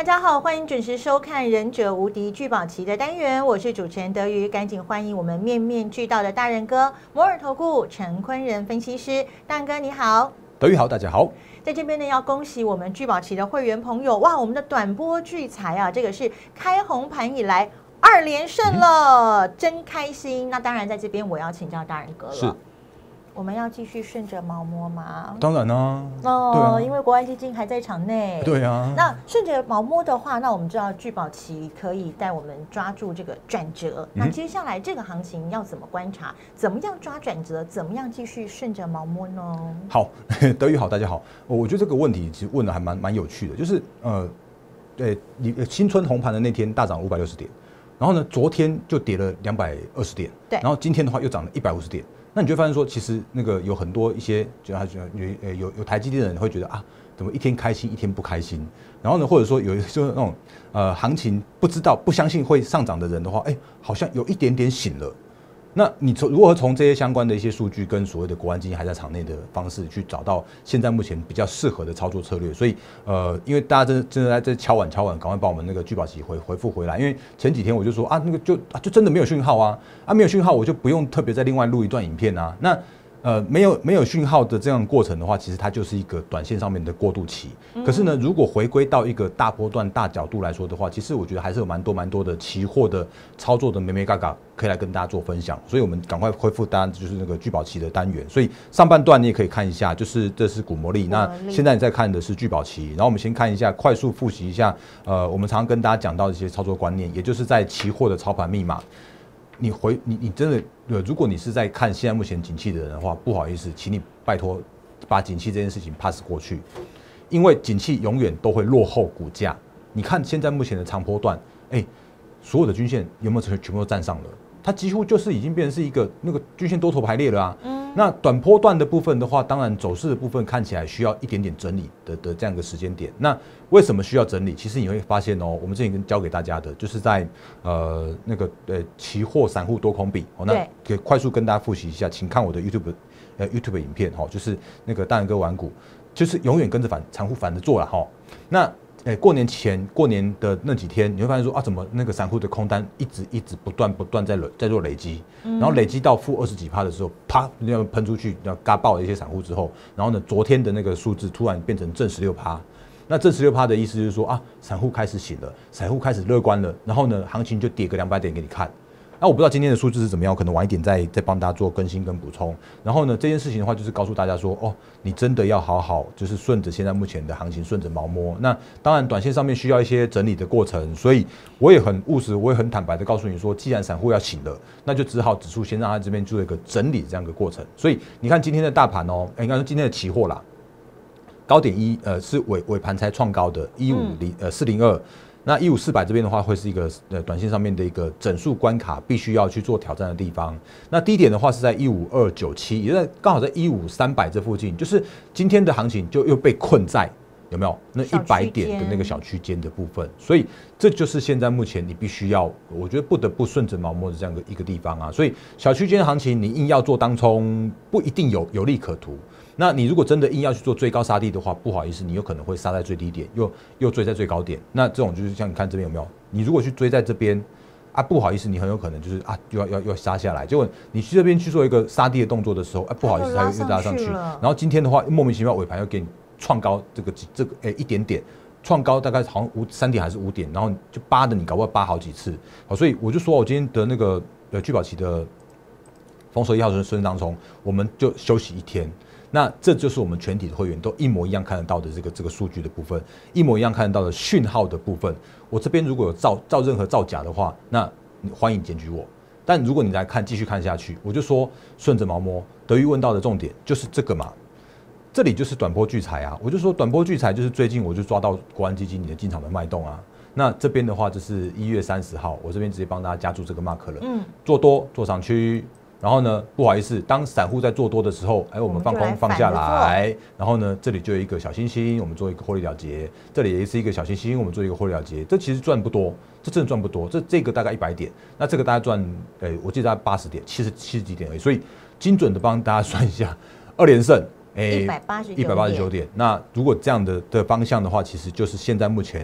大家好，欢迎准时收看《忍者无敌聚宝齐》的单元，我是主持人德瑜，赶紧欢迎我们面面俱到的大人哥摩尔投顾陈坤仁分析师，大人哥你好。 德瑜好，大家好。 在这边呢，要恭喜我们聚宝齐的会员朋友，哇，我们的短波聚财啊，这个是开红盘以来2连胜了，真开心。那当然，在这边我要请教大人哥了。是。我们要继续顺着毛摸吗？ 当然啦、 哦， 对啊， 因为国安基金还在场内。 对啊。 那顺着毛摸的话，那我们知道聚宝齐可以带我们抓住这个转折。那接下来这个行情要怎么观察？怎么样抓转折？怎么样继续顺着毛摸呢？ 好，德瑜好，大家好。我觉得这个问题其实问的还蛮有趣的，就是对，你新春红盘的那天大涨560点，然后呢，昨天就跌了220点， 对， 然后今天的话又涨了150点。那你就会发现说，其实那个有很多一些，就他有台积电的人会觉得啊，怎么一天开心一天不开心？然后呢，或者说有就是那种行情不知道不相信会上涨的人的话，好像有一点点醒了。那你如何从这些相关的一些数据跟所谓的国安基金还在场内的方式去找到现在目前比较适合的操作策略？所以因为大家真的在这敲碗，赶快把我们那个聚宝齐回复回来。因为前几天我就说啊，那个就真的没有讯号啊，没有讯号我就不用特别再另外录一段影片啊。那没有讯号的这样的过程的话，其实它就是一个短线上面的过渡期。可是呢，如果回归到一个大波段、大角度来说的话，其实我觉得还是有蛮多的期货的操作的眉眉角角可以来跟大家做分享。所以我们赶快恢复大家就是那个聚宝齐的单元。所以上半段你也可以看一下，就是这是股魔力。那现在你在看的是聚宝齐，然后我们先看一下，快速复习一下。我们常常跟大家讲到一些操作观念，也就是在期货的操盘密码。你真的，如果你是在看现在目前景气的人的话，不好意思，请你拜托把景气这件事情 pass 过去，因为景气永远都会落后股价。你看现在目前的长波段，所有的均线有没有全部都站上了？它几乎就是已经变成是一个那个均线多头排列了啊。那短波段的部分的话，当然走势的部分看起来需要一点点整理的这样一个时间点。那为什么需要整理？其实你会发现我们之前教给大家的，就是在那个期货散户多空比。那可以快速跟大家复习一下，请看我的 YouTube 影片就是那个大人哥玩股，就是永远跟着散户反着做了哈。那过年前过年的那几天，你会发现说啊，怎么那个散户的空单一直不断在做累积，然后累积到负20几%的时候，啪，要喷出去，要嘎爆了一些散户之后，然后呢，昨天的那个数字突然变成正16%。那正16%的意思就是说啊，散户开始醒了，散户开始乐观了，然后呢，行情就跌个200点给你看。那我不知道今天的数字是怎么样，可能晚一点再帮大家做更新跟补充。然后呢，这件事情的话，就是告诉大家说，你真的要好好就是顺着现在目前的行情，顺着毛摸。那当然，短线上面需要一些整理的过程，所以我也很务实，我也很坦白的告诉你说，既然散户要醒了，那就只好指数先让它这边做一个整理这样一个过程。所以你看今天的大盘应该说今天的期货啦，高点是尾盘才创高的15402。那15400这边的话，会是一个短线上面的一个整数关卡，必须要去做挑战的地方。那低点的话是在15297，也在刚好在15300这附近，就是今天的行情就又被困在有没有那100点的那个小区间的部分，所以这就是现在目前你必须要，我觉得不得不顺着毛摸的这样一个地方啊。所以小区间的行情，你硬要做当冲，不一定有利可图。那你如果真的硬要去做追高杀低的话，不好意思，你有可能会杀在最低点，又追在最高点。那这种就是像你看这边有没有？你如果去追在这边啊，不好意思，你很有可能就是啊，要杀下来。结果你去这边去做一个杀低的动作的时候，不好意思，它又拉上去。然后今天的话，莫名其妙尾盘又给你创高这个一点点，创高大概好像3点还是5点，然后就扒的你搞不好扒好几次。好，所以我就说我今天的那个聚宝齐的丰收1号顺当中，我们就休息1天。那这就是我们全体的会员都一模一样看得到的这个数据的部分，一模一样看得到的讯号的部分。我这边如果有造任何造假的话，那你欢迎检举我。但如果你来看继续看下去，我就说顺着毛摸。德瑜问到的重点就是这个嘛，这里就是短波聚财啊。我就说短波聚财就是最近我就抓到国安基金你的进场的脉动啊。那这边的话就是1月30号，我这边直接帮大家加注这个 mark 了。做多做上去。然后呢，不好意思，当散户在做多的时候，我们放空放下来。然后呢，这里就有一个小星星，我们做一个获利了结。这里也是一个小星星，我们做一个获利了结。这其实赚不多，这真的赚不多。这个大概100点，那这个大概赚，我记得大概80点，70几点而已。所以精准的帮大家算一下，2连胜，189点。那如果这样的方向的话，其实就是现在目前。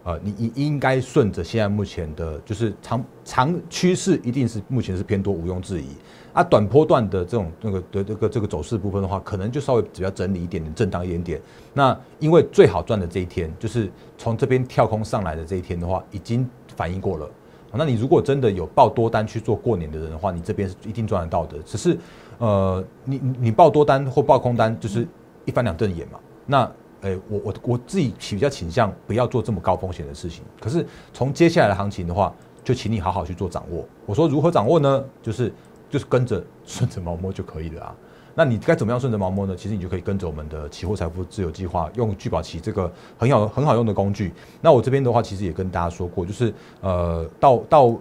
你应该顺着现在目前的，就是长趋势一定是目前是偏多，毋庸置疑。啊，短波段的这种这个走势部分的话，可能就稍微比较整理一点点，震荡一点点。那因为最好赚的这一天，就是从这边跳空上来的这一天的话，已经反映过了。那你如果真的有报多单去做过年的人的话，你这边是一定赚得到的。只是你报多单或报空单，就是一翻两瞪眼嘛。那我自己比较倾向不要做这么高风险的事情。可是从接下来的行情的话，就请你好好去做掌握。我说如何掌握呢？就是跟着顺着毛摸就可以了啊。那你该怎么样顺着毛摸呢？其实你就可以跟着我们的期货财富自由计划，用聚宝期这个很好用的工具。那我这边的话，其实也跟大家说过，就是到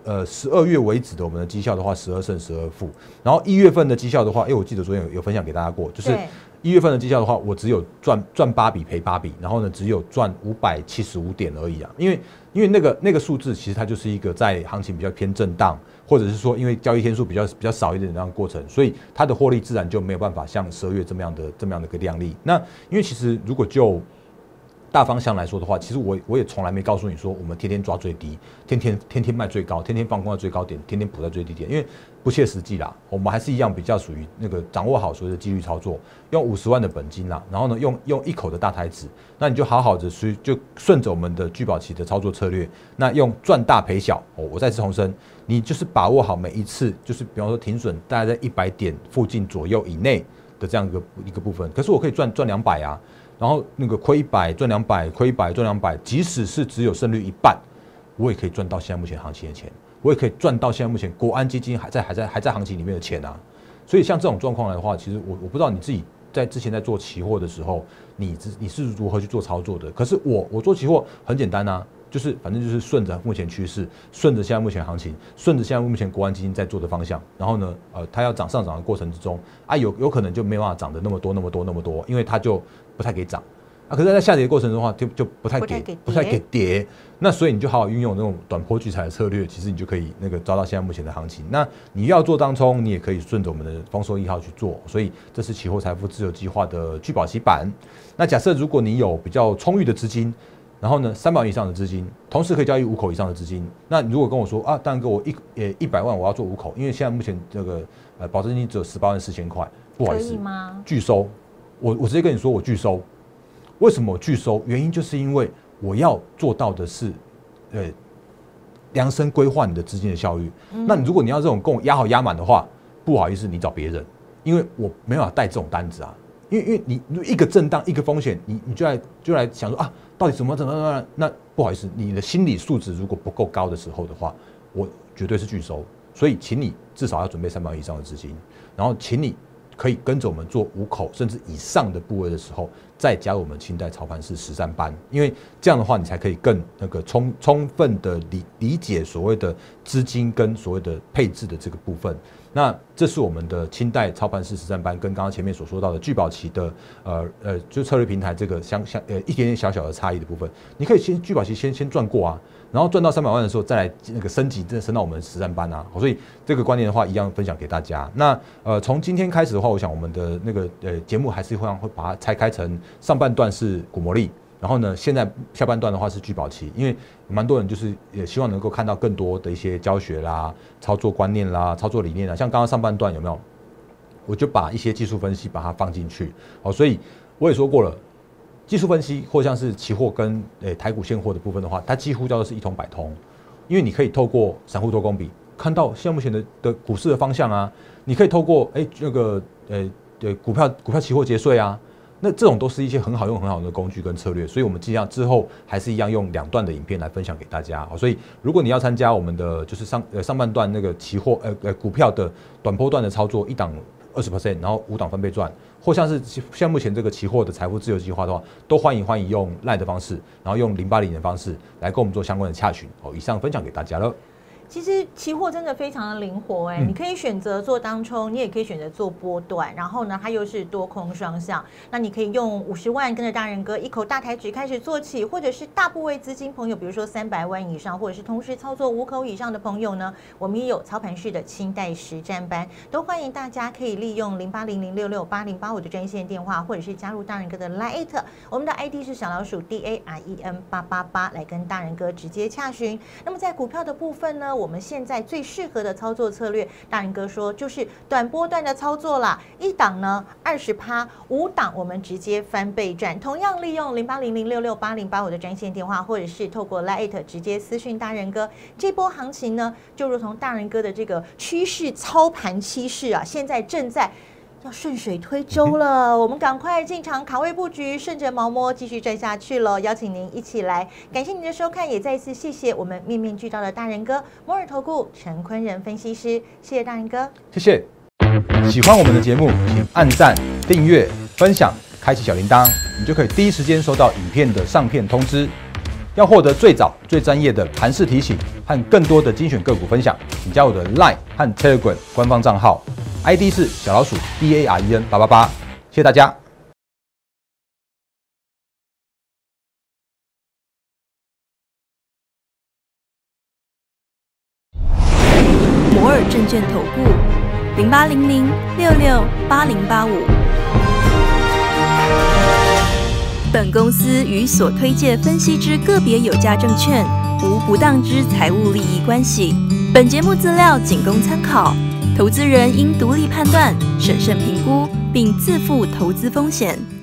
12月为止的我们的绩效的话，12胜12负。然后1月份的绩效的话，我记得昨天有分享给大家过，就是1月份的绩效的话，我只有赚8笔赔8笔，然后呢只有赚575点而已啊。因为那个数字其实它就是一个在行情比较偏震荡，或者是说因为交易天数比较少一点的这样的过程，所以它的获利自然就没有办法像12月这么样的一个量力。那因为其实如果就大方向来说的话，其实我也从来没告诉你说我们天天抓最低，天天卖最高，天天放空在最高点，天天补在最低点，因为不切实际啦。我们还是一样比较属于那个掌握好所谓的纪律操作，用50万的本金啦，然后呢用一口的大台子，那你就好好的就顺着我们的聚宝期的操作策略，那用赚大赔小。我再次重申，你就是把握好每一次，就是比方说停损大概在100点附近左右以内的这样一个部分。可是我可以赚200啊。然后那个亏100赚200，亏100赚200，即使是只有胜率1半，我也可以赚到现在目前行情的钱，我也可以赚到现在目前国安基金还在行情里面的钱啊。所以像这种状况来的话，其实我不知道你自己在之前在做期货的时候，你是如何去做操作的。可是我做期货很简单啊，就是反正就是顺着目前趋势，顺着现在目前行情，顺着现在目前国安基金在做的方向，然后呢，它要上涨的过程之中啊，有可能就没办法涨得那么多，因为它就不太给涨啊。可是在下跌的过程中的话，就不太给跌。那所以你就好好运用那种短波聚财的策略，其实你就可以那个抓到现在目前的行情。那你要做当冲，你也可以顺着我们的丰收1号去做。所以这是期货财富自由计划的聚宝期版。那假设如果你有比较充裕的资金，然后呢300万以上的资金，同时可以交易5口以上的资金，那你如果跟我说啊，大仁哥我100万我要做5口，因为现在目前这个保证金只有184000块，不好意思，拒收。我直接跟你说，我拒收。为什么我拒收？原因就是因为我要做到的是，量身规划你的资金的效率。那如果你要这种跟我压好压满的话，不好意思，你找别人，因为我没办法带这种单子啊。因为你一个震荡一个风险，你就来想说啊，到底怎么？那不好意思，你的心理素质如果不够高的时候的话，我绝对是拒收。所以，请你至少要准备300万以上的资金，然后请你可以跟着我们做5口甚至以上的部位的时候，再加入我们清代操盘式实战班，因为这样的话，你才可以更那个充分的理解所谓的资金跟所谓的配置的这个部分。那这是我们的清代操盘式实战班跟刚刚前面所说到的聚宝期的就策略平台这个一点点小小的差异的部分，你可以先聚宝期先赚过啊，然后赚到300万的时候再来那个升级，真的升到我们实战班啊。所以这个观念的话，一样分享给大家。那从今天开始的话，我想我们的那个节目还是会把它拆开成上半段是股魔力。然后呢，现在下半段的话是聚宝期，因为蛮多人就是也希望能够看到更多的一些教学啦、操作观念啦、操作理念啦。像刚刚上半段有没有？我就把一些技术分析把它放进去。所以我也说过了，技术分析或像是期货跟台股现货的部分的话，它几乎叫做是一通百通，因为你可以透过散户多空比看到现在目前的股市的方向啊，你可以透过那个股票期货节税啊。那这种都是一些很好用的工具跟策略，所以我们尽量之后还是一样用2段的影片来分享给大家。所以如果你要参加我们的就是上半段那个期货股票的短波段的操作，1档20%，然后5档分倍赚，或像是像目前这个期货的财富自由计划的话，都欢迎用 LINE 的方式，然后用080的方式来跟我们做相关的洽询。以上分享给大家了。 其实期货真的非常的灵活你可以选择做当冲，你也可以选择做波段，然后呢，它又是多空双向。那你可以用50万跟着大人哥一口大台指开始做起，或者是大部位资金朋友，比如说300万以上，或者是同时操作5口以上的朋友呢，我们也有操盘式的清代实战班，都欢迎大家可以利用0800668085的专线电话，或者是加入大人哥的 Line， 我们的 ID 是小老鼠 DAREN888，来跟大人哥直接洽询。那么在股票的部分呢，我们现在最适合的操作策略，大人哥说就是短波段的操作啦，一档呢20%，5档我们直接翻倍赚。同样利用0800668085的专线电话，或者是透过 Line 直接私讯大人哥。这波行情呢，就如同大人哥的这个趋势操盘趋势啊，现在正在要顺水推舟了，我们赶快进场卡位布局，顺着毛摸继续赚下去了。邀请您一起来，感谢您的收看，也再一次谢谢我们面面俱到的大人哥摩尔投顾陈坤仁分析师，谢谢大人哥， 谢谢。喜欢我们的节目，请按赞、订阅、分享，开启小铃铛，你就可以第一时间收到影片的上片通知。要获得最早、最专业的盘势提醒和更多的精选个股分享，请加我的 Line 和 Telegram 官方账号 ，ID 是小老鼠 DAREN888，谢谢大家。 摩尔证券投顾0800668085。本公司与所推介分析之个别有价证券无不当之财务利益关系。本节目资料仅供参考，投资人应独立判断、审慎评估，并自负投资风险。